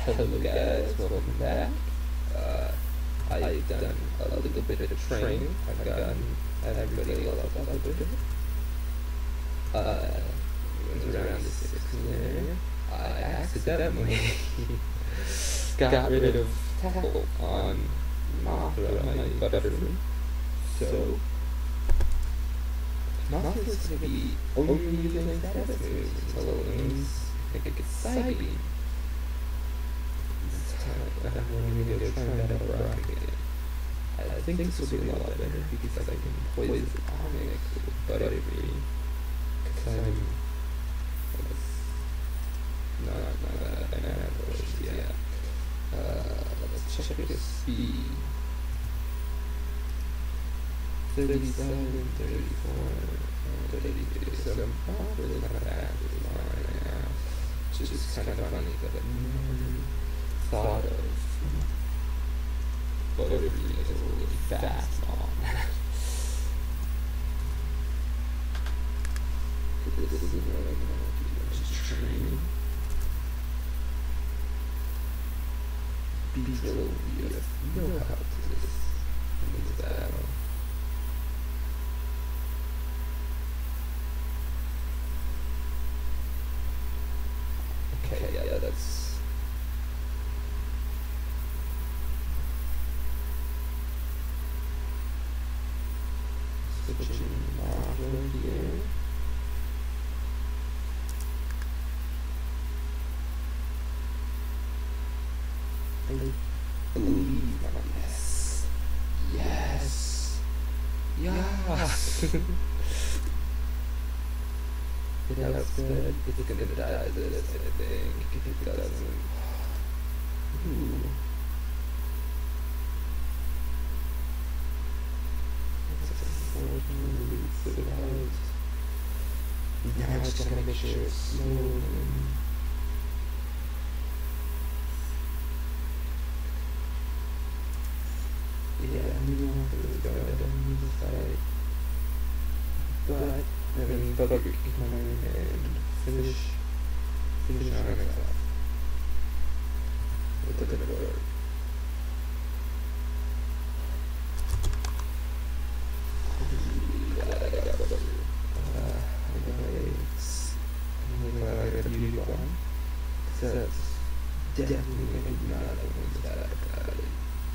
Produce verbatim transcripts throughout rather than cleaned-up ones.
Hello guys, welcome back. Uh, I've done a little bit of training. I've gotten everybody all up a little bit. Uh, it was around the sixteen area. I accidentally got rid of tackle on Mothra, my butterfly. So, Mothra is going to be only using status moves until it learns I think it's side beam. I'm going to go try that out rock again. I think this will be a lot better because I can poison Onyx with Butterfree. Because I'm not, not a banana horse, yeah. Uh, let's check his speed. thirty-seven, thirty-four, thirty-two, so I'm probably not that far right now. Which is kind of funny that I've never thought of Butterfree as a really fast on. This isn't really going to be much training. Beetle, you have no help to this in this battle. Okay, yeah, that's... Switching Mothra here. I believe on this. Yes! Yes! It has good. It's gonna die this, I think, if it doesn't. Ooh. Now I just gotta make sure it's slow. Yeah, I knew it was going to the side. But, I mean, but we can come in and finish, finish on it off. With the good word. So that's definitely not everyone's bad about it.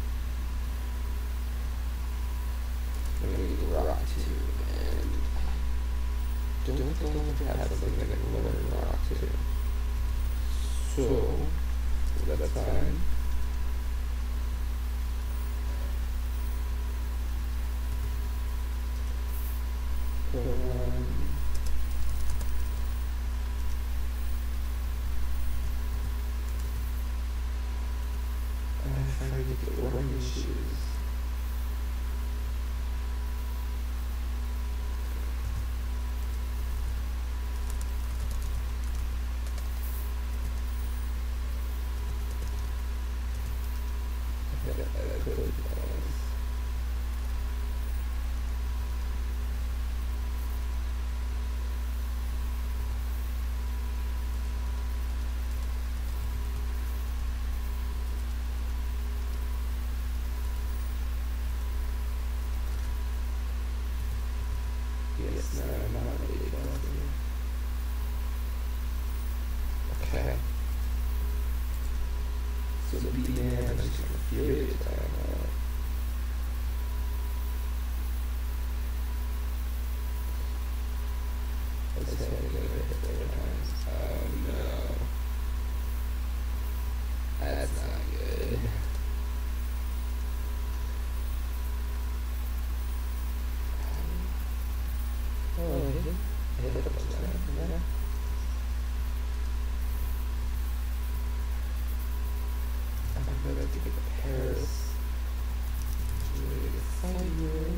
I'm going to rock two, and don't think I have something that can learn rock two. So, that's fine. Go on. I'm trying to get running shoes. I got that code balls. Yes, no, I'm not really bothering. Okay. So the beat-man, I'm just gonna fury attack out. Let's say I'm gonna hit four times. Oh no. That's not good. Oh, I hit him. I hit him from there. I'm going to get Paris. Really good fire.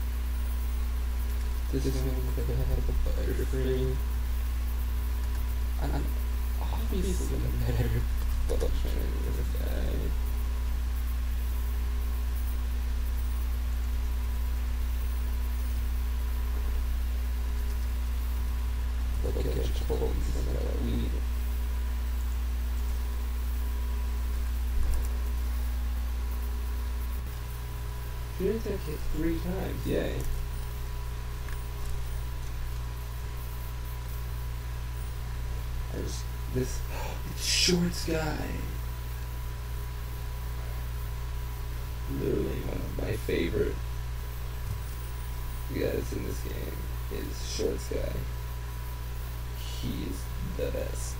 This is one could have a Butterfree. I'm obviously a better book trainer than this guy. Look at your clothes, look at that weed. She didn't take it three times, yay. I just, this shorts guy. Literally one of my favorite guys in this game is shorts guy. He's the best.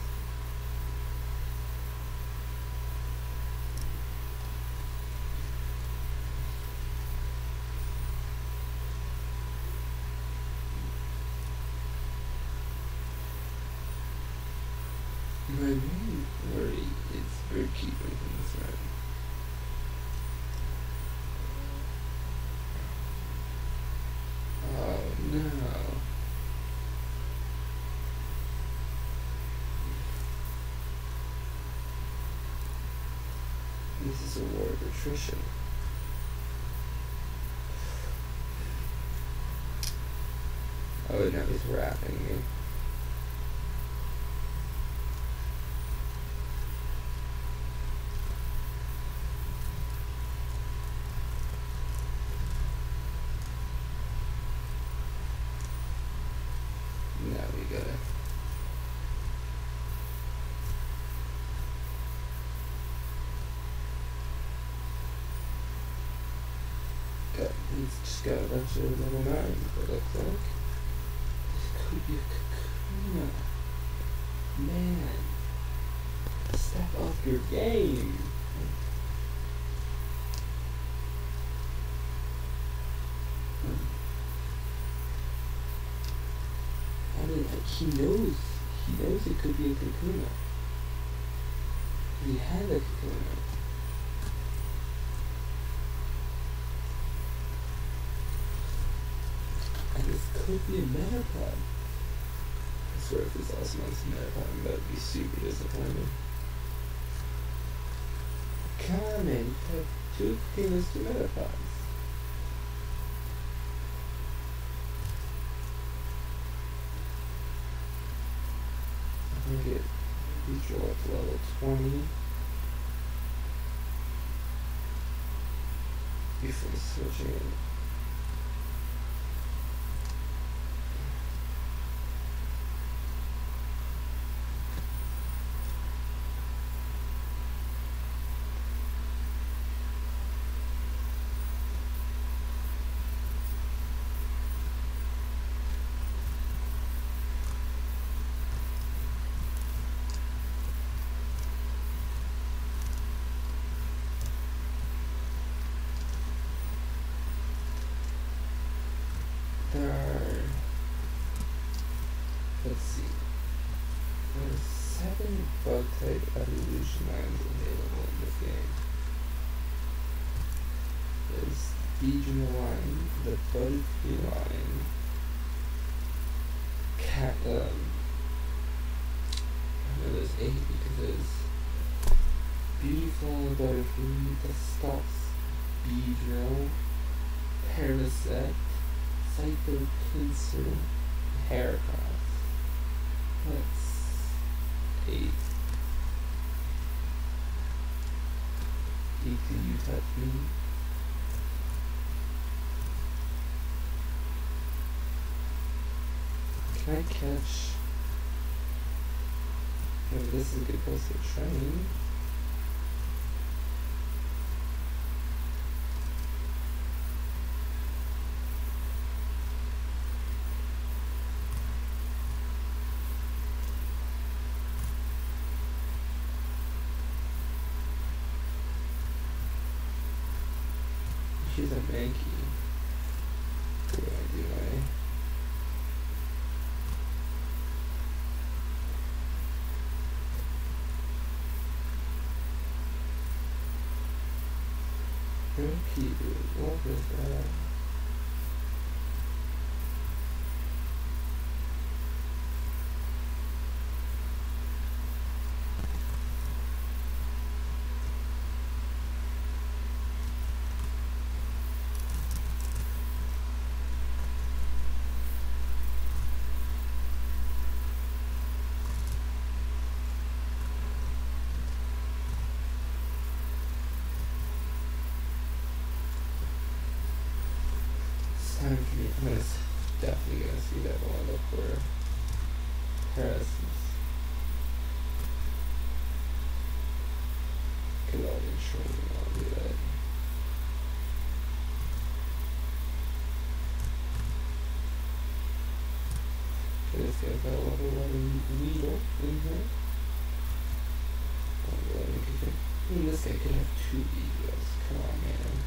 My main worry is bird keepers in this run. Oh no. This is a war of attrition. Oh, now he's wrapping me. Now we gotta. Got, he's just got a bunch of level nines, it looks like. This could be a Kakuna. Man. Step up your game. I mean, like, he knows, he knows it could be a Kakuna. He had a Kakuna. And this could be a Metapod. I swear if this also wants a Metapod, that would be super disappointing. Come on, man, you have two Kakunas to Metapods. I think it reach up to level twenty before switching it. There are, let's see, there are seven bug type evolution lines available in this game. There's the Beedrill line, the Butterfree line, Cat, um, I know there's eight because there's Beautiful Butterfree, the Stops, Beedrill, Parasect, Psycho Pincer, Heracross. That's eight. Eight, do you touch me? Can I catch? Oh, this is a good place to train. She's a Mankey. What do I do? I Keeper, what is that? I'm gonna s- definitely gonna see that one up where Paris is. Cause I'll be training, I'll do that. This guy's got a level one needle in here. Oh, let me get it. I mean, this guy could have two egos. Come on, man.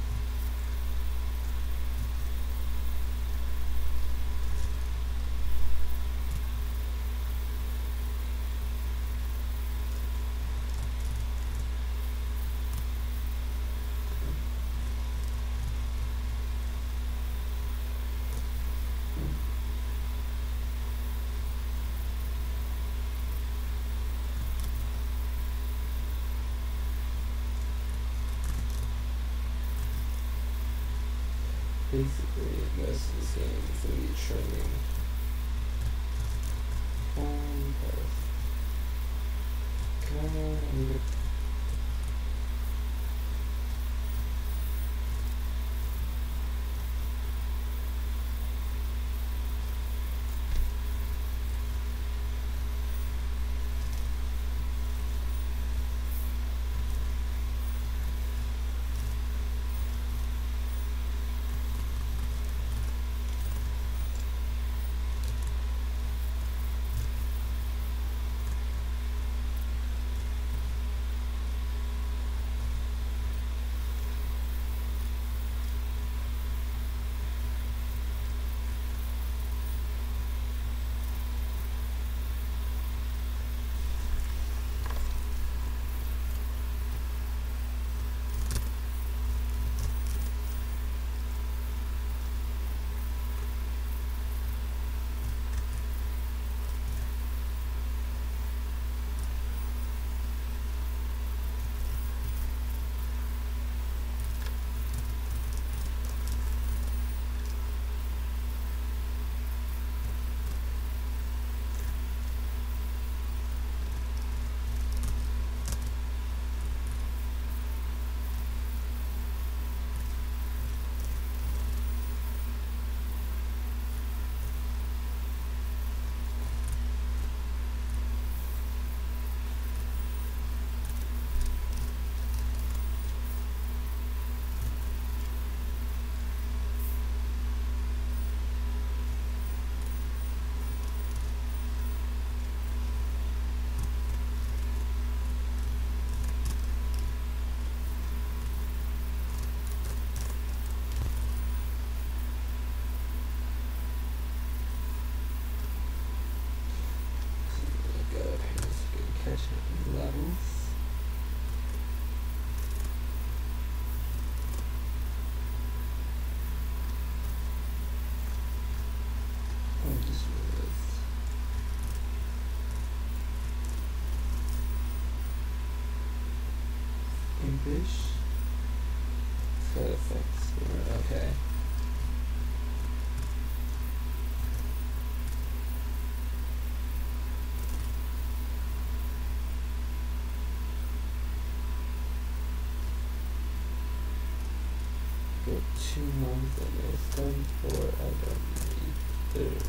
Basically, most of this game is going to be training on Paris. Come on, I need to. Levels. I just realized. Impish. Side effects. Okay. For two months and it's done for I don't need third.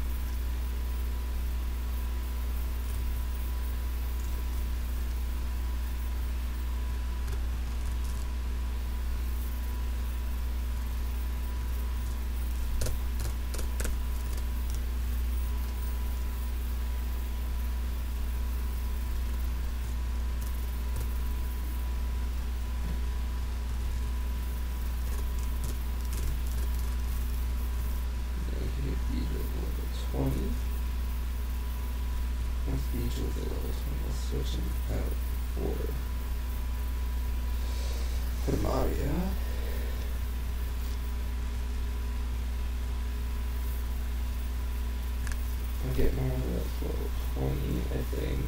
twenty. Once the each of the level twenty, let's switch them out for for Mario. I'll get Mario at level twenty, I think.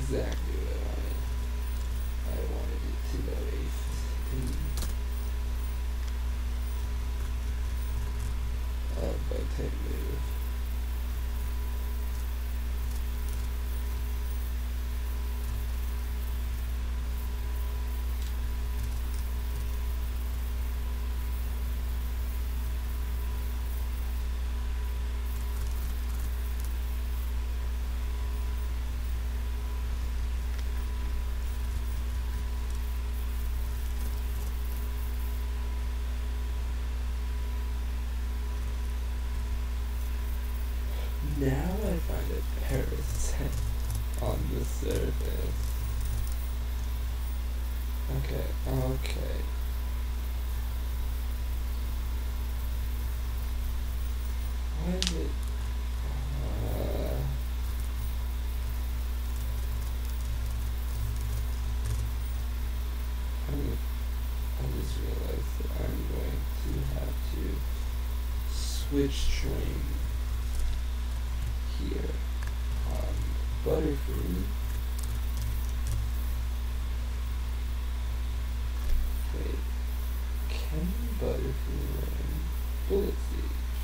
exactly what I wanted. I wanted it to go a fifteen. Uh, bug type move. Now I find a parasite on the surface. Okay, okay. Why is it? Uh, I'm, I just realized that I'm going to have to switch train here. Um, Butterfree. Wait, can Butterfree learn Bullet Siege?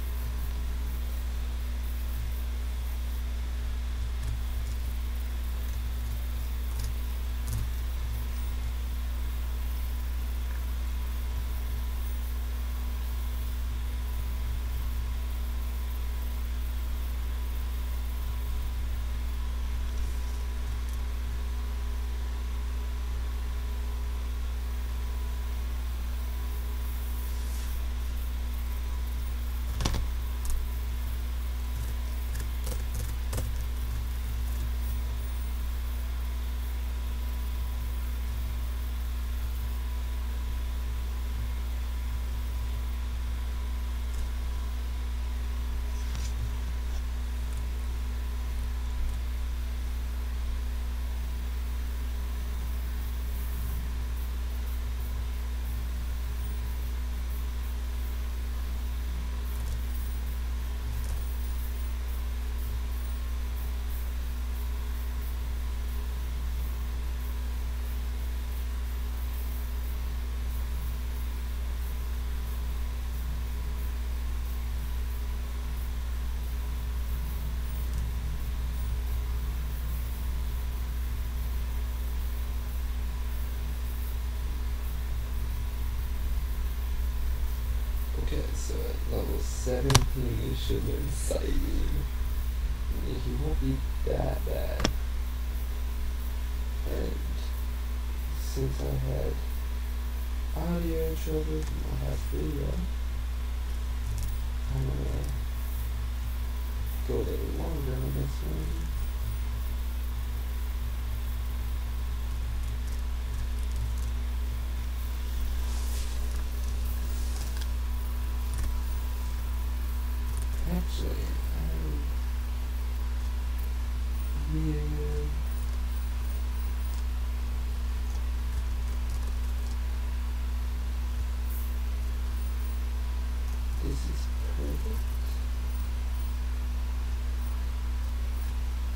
Okay, so at level seventeen we should learn Sighting. He won't be that bad. And since I had audio trouble from my last video, I'm gonna go a little longer on this one. Actually, um, yeah. This is perfect.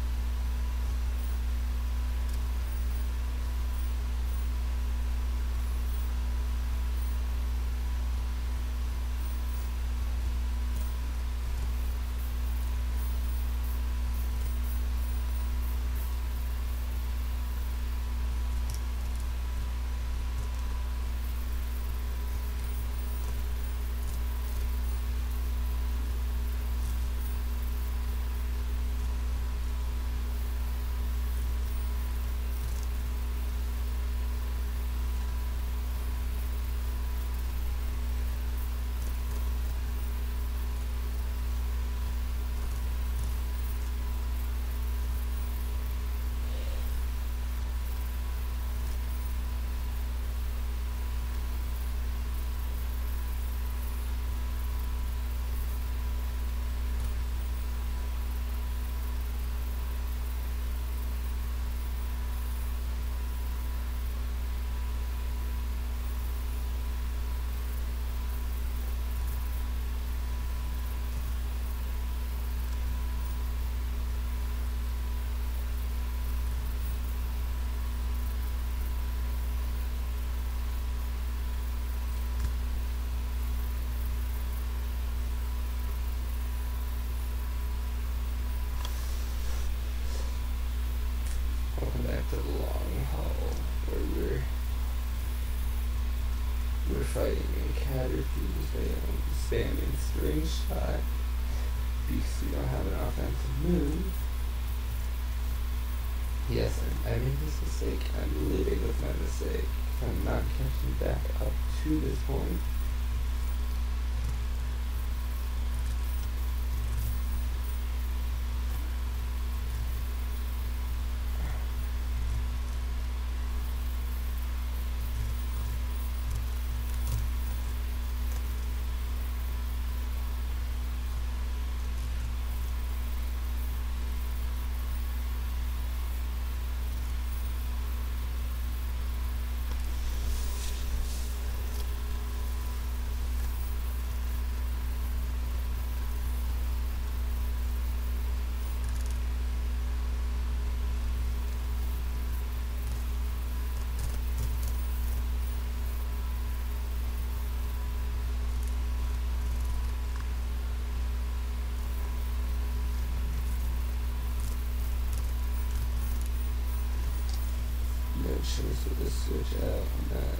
fighting a cat or fuse by um, spamming string shot because we don't have an offensive move. Yes, I, I made this mistake. I'm living with my mistake. I'm not catching back up to this point. No choice with this switch out on that.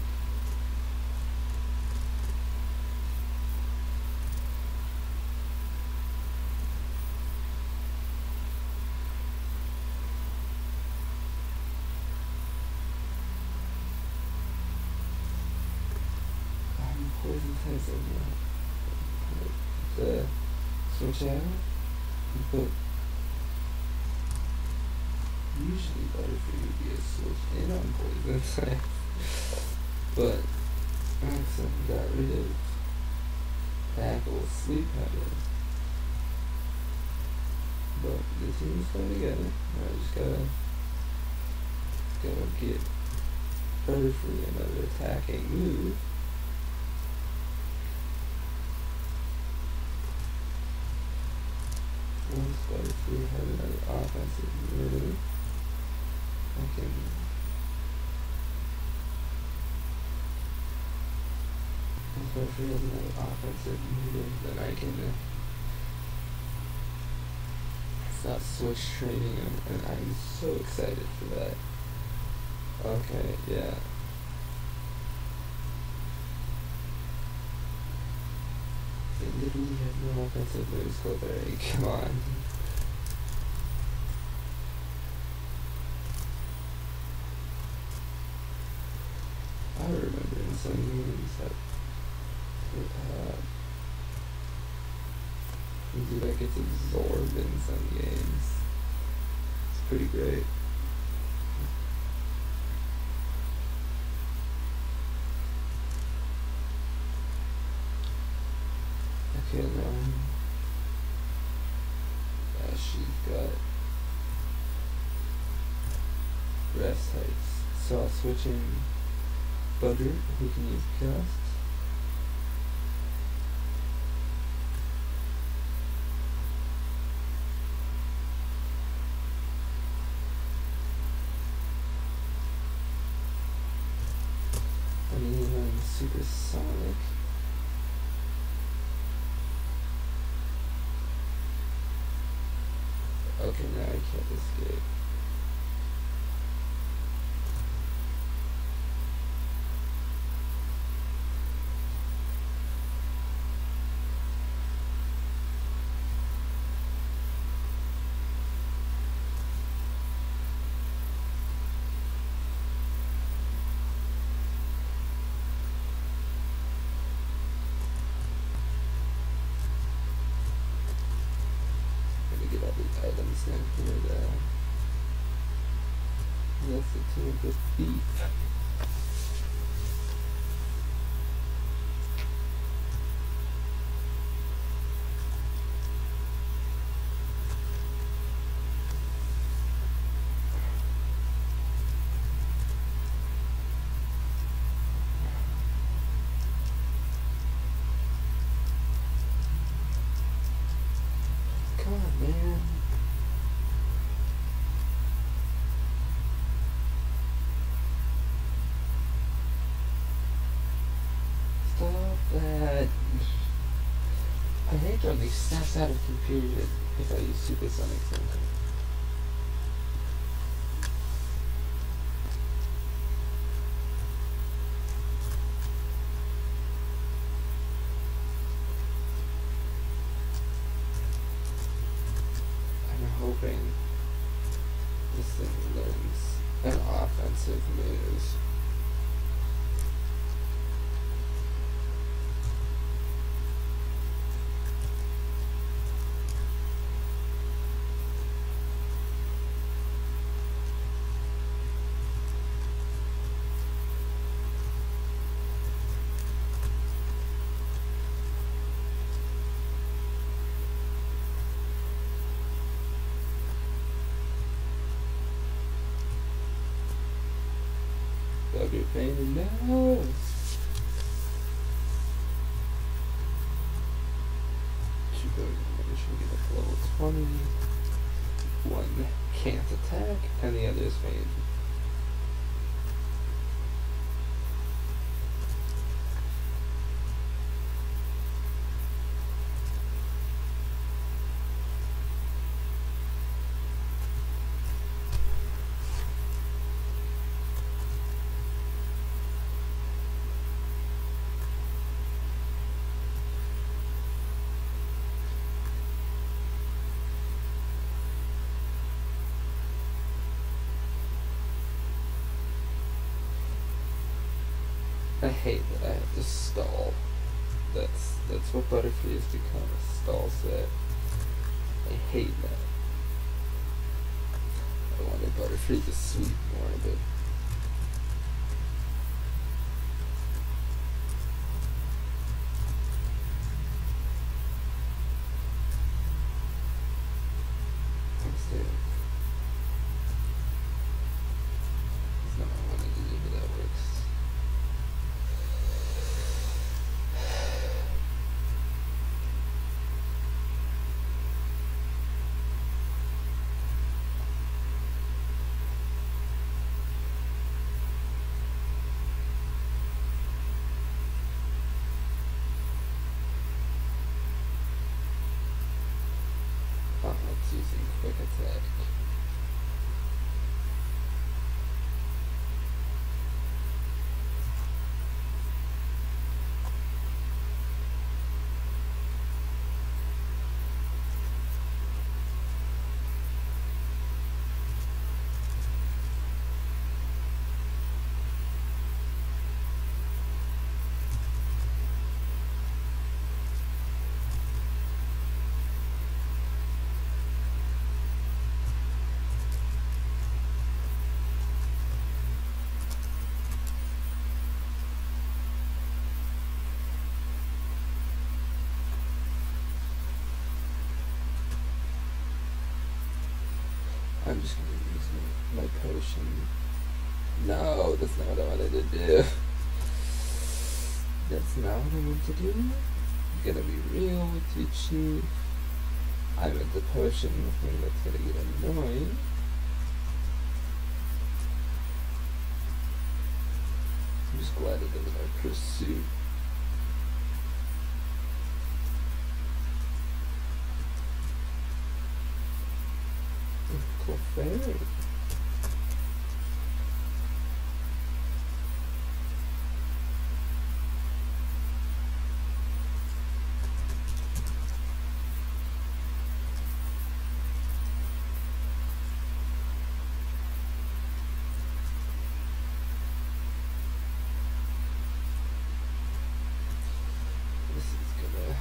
I'm poison types of the switch out, but usually Butterfree would be a switch in on poison types, but I accidentally got rid of Tackle Sleep Powder. But the team's coming together. I just gotta gotta get Butterfree another attacking move. Once Butterfree has another offensive move, I can once Butterfree has another offensive move, then I can uh, stop switch training him, and I'm so excited for that. Okay, yeah. They literally have no offensive moves, Clefairy, come on. I remember in some games that uh, you do that gets absorbed in some games. It's pretty great. Okay, now uh, she's got rest heights. So I'll switch in Butter, who can use Gust. And even Supersonic. Okay, now I can't escape. Get all the items in here though. That's the team with beef. Come on, man. Stop that. I hate when they snaps out of confusion if I use Supersonic sometimes. defensive move. W pain now. Two going should get up level twenty. One can't attack, and the other is faded. I hate that I have to stall. That's that's what Butterfree has become, a stall set. I hate that. I wanted Butterfree to sweep more, but instead, it's not what I wanted to do, but that works. Oh, it's using quick attack. I'm just gonna use my, my potion. No, that's not what I wanted to do. That's not what I want to do. I'm gonna be real with you, Chief. I'm at the potion thing that's gonna get annoying. I'm just glad it doesn't have pursuit. Clefairy. This is gonna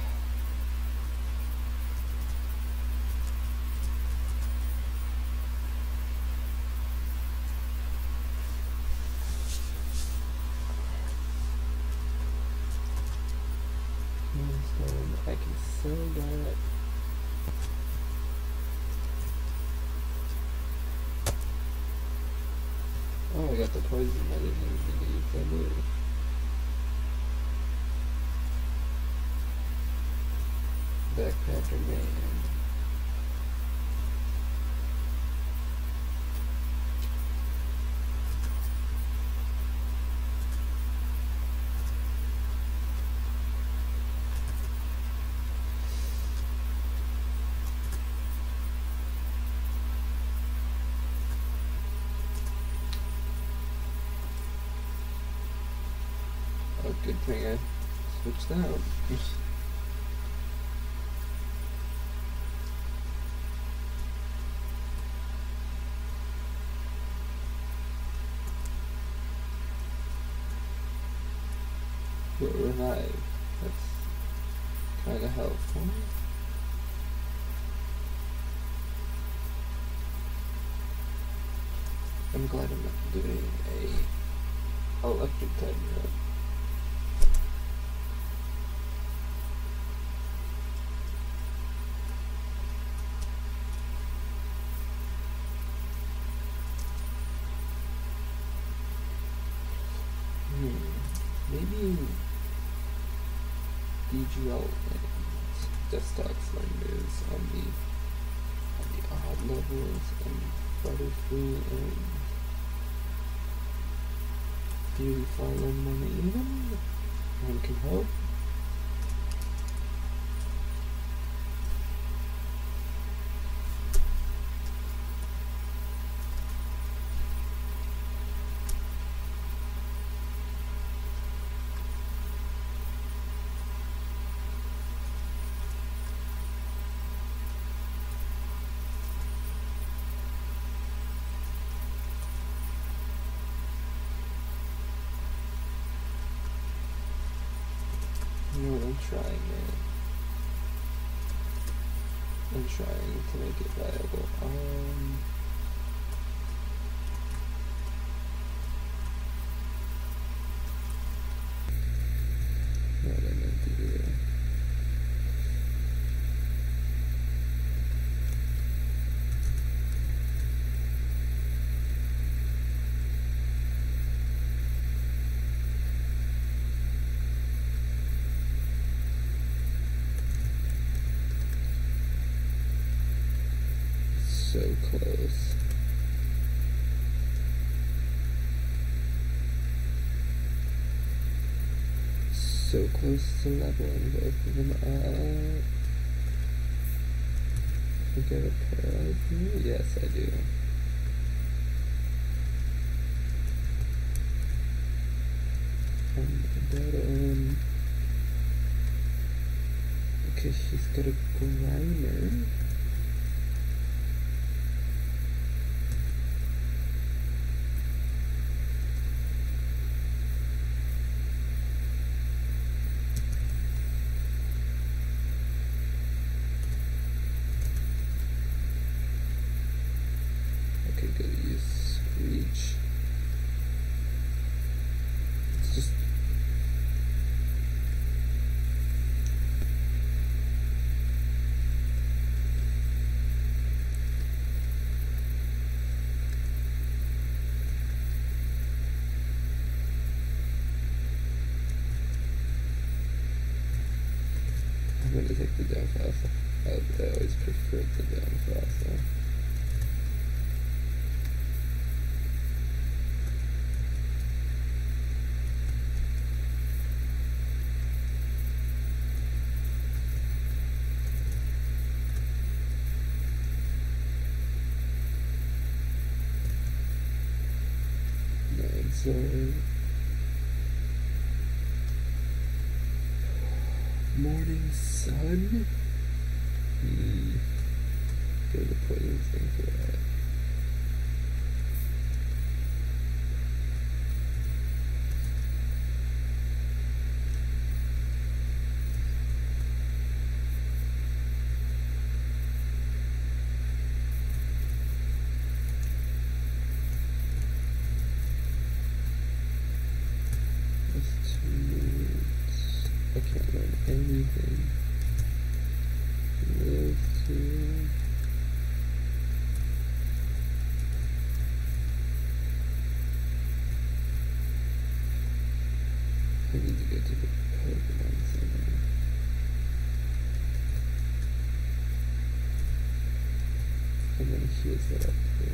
I can sell that. Oh, I got the poison. I didn't even use that move. Backpacker man. Oh, good thing I switched out. Get revived. That's kind of helpful. I'm glad I'm not doing a electric type run. Hmm. Maybe D G L and desktop renders on the on the odd levels and butterfree and beautiful and money even one can help. You know what I'm trying, man. I'm trying to make it viable. Um, what I meant to do. So close. So close to leveling both of them up. I think I have a paralyze here? Yes, I do. And that, um... okay, she's got a grinder. Okay, go use Screech. It's just... I'm going to take the down fast. I, I always preferred the down fast though. So morning sun. Hmm. Go to the poison thing for that. I can't learn anything. Live to... I need to go to the Pokemon Center. And then here's that up here.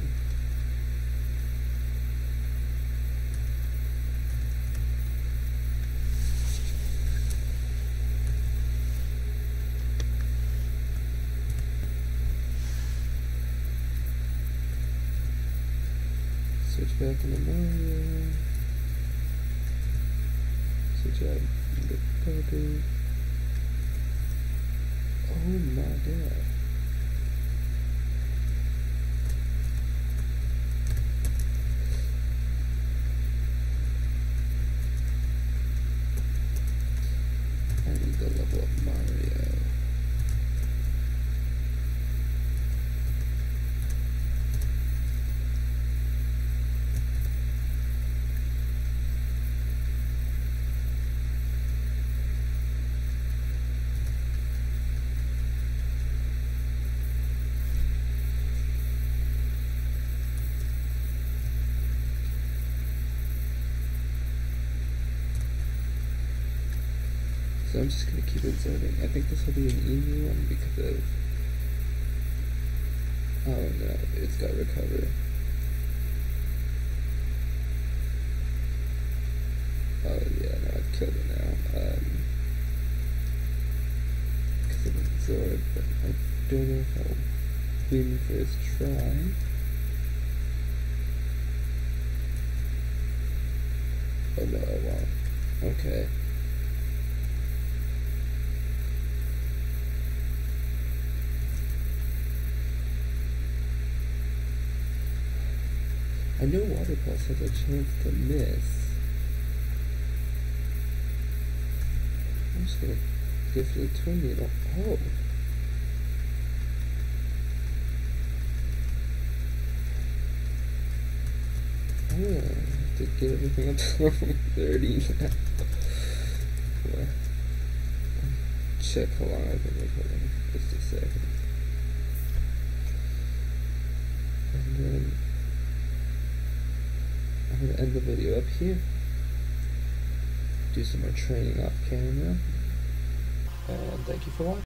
Switch back into Mario. Switch out the Poké. Oh my god. So I'm just gonna keep observing. I think this will be an easy one because of... Oh no, it's got recover. Oh yeah, no, I've killed it now. Um, because of absorb, but I don't know if I'll win first try. Oh no, I won't. Okay. I know Water Pulse has a chance to miss. I'm just gonna go for the tornado. Oh! I'm gonna have to get everything up to thirty now. Well, check how long I've been recording. Just a second. And then I'm gonna end the video up here. Do some more training off camera. And thank you for watching.